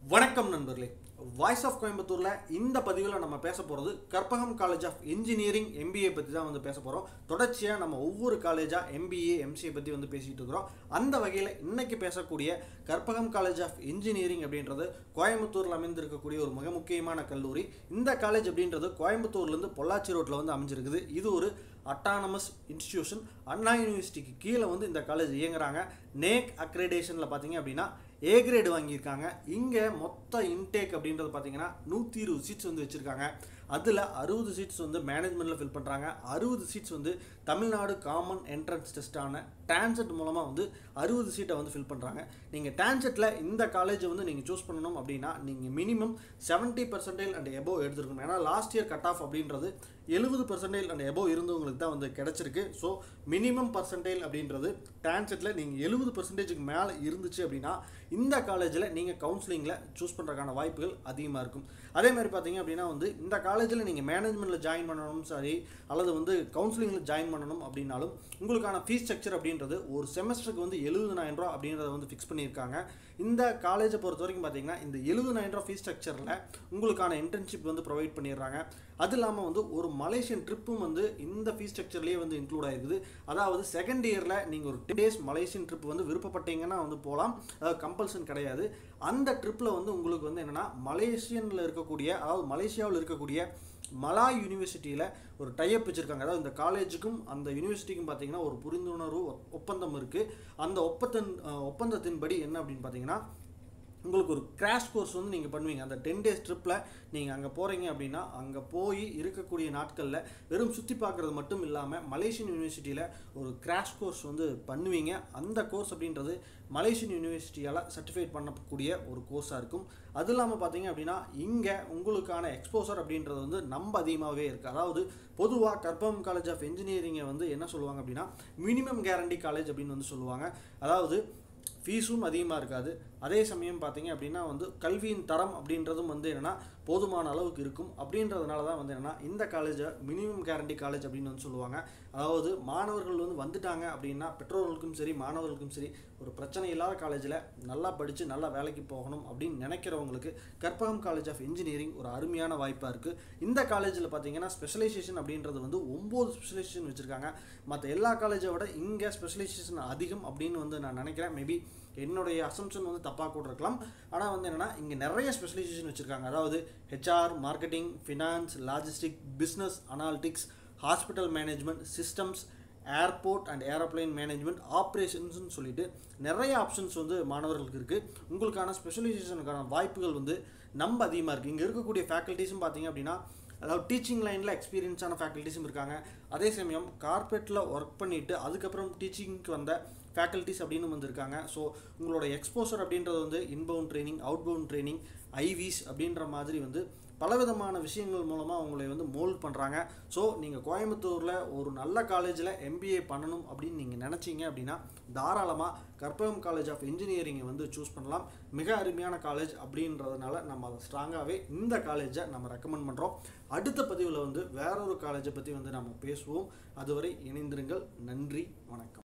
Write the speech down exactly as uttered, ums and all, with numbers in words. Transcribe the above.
வணக்கம் நண்பர்களே, voice of கோயம்புத்தூர்ல இந்த பதிவில் நம்ம பேச போகிறது Karpagam college of engineering MBA பற்றி தான் வந்து பேச போகிறோம். தொடர்ச்சியாக நம்ம ஒவ்வொரு காலேஜாக எம்பிஏ எம்சிஏ பற்றி வந்து பேசிகிட்டு இருக்கிறோம். அந்த வகையில் இன்னைக்கு பேசக்கூடிய கற்பகம் காலேஜ் ஆஃப் இன்ஜினியரிங் அப்படின்றது கோயம்புத்தூரில் அமைந்திருக்கக்கூடிய ஒரு மிக முக்கியமான கல்லூரி. இந்த காலேஜ் அப்படின்றது கோயம்புத்தூர்லேருந்து பொள்ளாச்சி ரோட்டில் வந்து அமைஞ்சிருக்குது. இது ஒரு அட்டானமஸ் இன்ஸ்டிடியூஷன். அண்ணா யூனிவர்சிட்டிக்கு கீழே வந்து இந்த காலேஜ் இயங்குறாங்க. நேக் அக்ரெடேஷனில் பார்த்தீங்க அப்படின்னா ஏ கிரேடு வாங்கியிருக்காங்க. இங்கே மொத்த இன்டேக் அப்படின்றது பார்த்தீங்கன்னா நூற்றி இருபது சீட்ஸ் வந்து வச்சுருக்காங்க. அதில் அறுபது சீட்ஸ் வந்து மேனேஜ்மெண்ட்டில் ஃபில் பண்ணுறாங்க. அறுபது சீட்ஸ் வந்து தமிழ்நாடு காமன் என்ட்ரன்ஸ் டெஸ்ட்டான டான்செட் மூலமாக வந்து அறுபது சீட்டை வந்து ஃபில் பண்ணுறாங்க. நீங்கள் டான்செட்டில் இந்த காலேஜை வந்து நீங்கள் சூஸ் பண்ணணும் அப்படின்னா நீங்கள் minimum seventy percentage and above எடுத்துருக்கணும். ஏன்னா லாஸ்ட் இயர் கட் ஆஃப் அப்படின்றது எழுபது பர்சன்டேஜ் அண்ட் எபோவ் இருந்தவங்களுக்கு தான் வந்து கிடச்சிருக்கு. ஸோ மினிமம் பர்சன்டேஜ் அப்படின்றது டான்செட்டில் நீங்கள் எழுபது பர்சன்டேஜுக்கு மேலே இருந்துச்சு அப்படின்னா இந்த காலேஜில் நீங்கள் கவுன்சிலிங்கில் சூஸ் பண்ணுறதுக்கான வாய்ப்புகள் அதிகமாக இருக்கும். அதே மாதிரி பார்த்தீங்க அப்படின்னா வந்து இந்த காலேஜில் நீங்கள் மேனேஜ்மெண்ட்டில் ஜாயின் பண்ணணும் சரி, அல்லது வந்து கவுன்சிலிங்கில் ஜாயின் பண்ணணும் அப்படின்னாலும் உங்களுக்கான ஃபீஸ் ஸ்ட்ரக்சர் அப்படின்றது ஒரு செமஸ்டருக்கு வந்து எழுபதாயிரம் ரூபா அப்படின்றத வந்து ஃபிக்ஸ் பண்ணியிருக்காங்க. இந்த காலேஜை பொறுத்த வரைக்கும் பார்த்தீங்கன்னா இந்த எழுபதாயிரம் ரூபா ஃபீஸ் ஸ்ட்ரக்சரில் உங்களுக்கான இன்டர்ன்ஷிப் வந்து ப்ரொவைட் பண்ணிடுறாங்க. அது இல்லாமல் வந்து ஒரு மலேசியன் ட்ரிப்பும் வந்து இந்த ஃபீஸ் ஸ்ட்ரக்சர்லேயே வந்து இன்க்ளூட் ஆகிருக்குது. அதாவது செகண்ட் இயரில் நீங்கள் ஒரு டென் டேஸ் மலேசியன் ட்ரிப் வந்து விருப்பப்பட்டீங்கன்னா வந்து போகலாம். அதாவது கம்பல்சன் கிடையாது. அந்த ட்ரிப்பில் வந்து உங்களுக்கு வந்து என்னென்னா மலேசியனில் இருக்கக்கூடிய அதாவது மலேசியாவில் இருக்கக்கூடிய மலாய் யூனிவர்சிட்டியில் ஒரு டைப் வச்சுருக்காங்க. அதாவது இந்த காலேஜுக்கும் அந்த யூனிவர்சிட்டிக்கும் பார்த்தீங்கன்னா ஒரு புரிந்துணர்வு ஒப்பந்தம் இருக்குது. அந்த ஒப்பந்தன் ஒப்பந்தத்தின்படி என்ன அப்படின்னு பார்த்தீங்கன்னா உங்களுக்கு ஒரு கிராஷ் கோர்ஸ் வந்து நீங்கள் பண்ணுவீங்க. அந்த டென் டேஸ் ட்ரிப்பில் நீங்கள் அங்கே போகிறீங்க அப்படின்னா அங்கே போய் இருக்கக்கூடிய நாட்களில் வெறும் சுற்றி பார்க்குறது மட்டும் இல்லாமல் மலேசியன் யூனிவர்சிட்டியில் ஒரு கிராஷ் கோர்ஸ் வந்து பண்ணுவீங்க. அந்த கோர்ஸ் அப்படின்றது மலேசியன் யூனிவர்சிட்டியால் சர்டிஃபைட் பண்ணக்கூடிய ஒரு கோர்ஸாக இருக்கும். அது இல்லாமல் பார்த்தீங்க அப்படின்னா இங்கே உங்களுக்கான எக்ஸ்போசர் அப்படின்றது வந்து நம்ம அதிகமாகவே இருக்குது. அதாவது பொதுவாக கற்பகம் காலேஜ் ஆஃப் இன்ஜினியரிங்கை வந்து என்ன சொல்லுவாங்க அப்படின்னா மினிமம் கேரண்டி காலேஜ் அப்படின்னு வந்து சொல்லுவாங்க. அதாவது ஃபீஸும் அதிகமாக இருக்காது. அதே சமயம் பார்த்தீங்க அப்படின்னா வந்து கல்வியின் தரம் அப்படின்றதும் வந்து என்னென்னா போதுமான அளவுக்கு இருக்கும். அப்படின்றதுனால தான் வந்து என்னென்னா இந்த காலேஜை மினிமம் கேரண்டி காலேஜ் அப்படின்னு வந்து சொல்லுவாங்க. அதாவது மாணவர்கள் வந்து வந்துட்டாங்க அப்படின்னா பெற்றோர்களுக்கும் சரி மாணவர்களுக்கும் சரி ஒரு பிரச்சனை இல்லாத காலேஜில் நல்லா படித்து நல்லா வேலைக்கு போகணும் அப்படின்னு நினைக்கிறவங்களுக்கு கற்பகம் காலேஜ் ஆஃப் இன்ஜினியரிங் ஒரு அருமையான வாய்ப்பாக இருக்குது. இந்த காலேஜில் பார்த்தீங்கன்னா ஸ்பெஷலைசேஷன் அப்படின்றது வந்து ஒம்பது ஸ்பெஷலைசேஷன் வச்சுருக்காங்க. மற்ற எல்லா காலேஜை விட இங்கே ஸ்பெஷலைசேஷன் அதிகம் அப்படின்னு வந்து நான் நினைக்கிறேன். மேபி என்னுடைய அசம்ஷன் வந்து தப்பாக கூட இருக்கலாம். ஆனால் வந்து என்னென்னா இங்கே நிறைய ஸ்பெஷலைசேஷன் வச்சுருக்காங்க. அதாவது HR, marketing, finance, logistic, business analytics, hospital management, systems, airport and aeroplane management, ஆப்ரேஷன்ஸ்னு சொல்லிட்டு நிறைய ஆப்ஷன்ஸ் வந்து மாணவர்களுக்கு இருக்குது. உங்களுக்கான ஸ்பெஷலைசேஷனுக்கான வாய்ப்புகள் வந்து நம்ம அதிகமாக இருக்குது. இங்கே இருக்கக்கூடிய ஃபேக்கல்ட்டிஸும் பார்த்தீங்க அப்படின்னா அதாவது டீச்சிங் லைனில் எக்ஸ்பீரியன்ஸான ஃபேக்கல்ட்டிஸும் இருக்காங்க. அதே சமயம் கார்பரேட்டில் ஒர்க் பண்ணிவிட்டு அதுக்கப்புறம் டீச்சிங்க்கு வந்த ஃபேக்கல்ட்டிஸ் அப்படின்னு வந்திருக்காங்க. ஸோ உங்களோட எக்ஸ்போசர் அப்படின்றது வந்து inbound training, outbound training, IVs அப்படின்ற மாதிரி வந்து பலவிதமான விஷயங்கள் மூலமாக அவங்களை வந்து மோல்ட் பண்ணுறாங்க. ஸோ நீங்கள் கோயம்புத்தூரில் ஒரு நல்ல காலேஜில் எம்பிஏ பண்ணணும் அப்படின்னு நீங்கள் நினச்சிங்க அப்படின்னா தாராளமாக கற்பகம் காலேஜ் ஆஃப் இன்ஜினியரிங்கை வந்து சூஸ் பண்ணலாம். மிக அருமையான காலேஜ் அப்படின்றதுனால நம்ம அதை ஸ்ட்ராங்காகவே இந்த காலேஜை நம்ம ரெக்கமெண்ட் பண்ணுறோம். அடுத்த பதிவில் வந்து வேறொரு காலேஜை பற்றி வந்து நம்ம பேசுவோம். அதுவரை இணைந்திருங்கள். நன்றி, வணக்கம்.